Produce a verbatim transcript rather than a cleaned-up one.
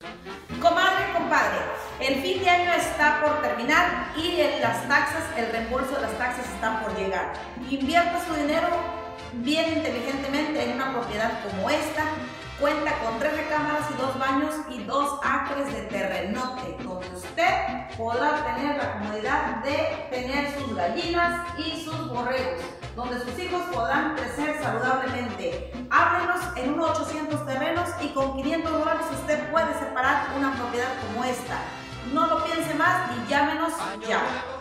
Comadre, compadre, el fin de año está por terminar y las taxas, el reembolso de las taxas están por llegar. Invierta su dinero bien inteligentemente en una propiedad como esta. Cuenta con tres recámaras y dos baños y dos acres de terrenote, donde usted podrá tener la comodidad de tener sus gallinas y sus borregos, donde sus hijos podrán crecer saludablemente. Háblenos en uno ochocientos terrenos y con quinientos dólares usted puede separar una propiedad como esta. No lo piense más y llámenos ya.